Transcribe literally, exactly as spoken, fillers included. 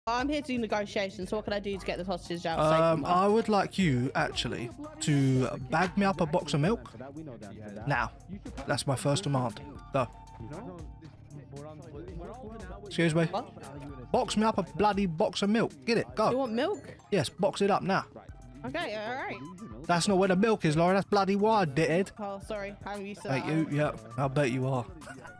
I'm here to do negotiations. So what can I do to get the hostages out? Um, I would like you, actually, to bag me up a box of milk. Now. That's my first demand. Go. Excuse me. What? Box me up a bloody box of milk. Get it. Go. You want milk? Yes, box it up now. Okay, all right. That's not where the milk is, Lauren. That's bloody wire, dithead. Oh, sorry. I'm used to Hey, that. you, yeah, I bet you are.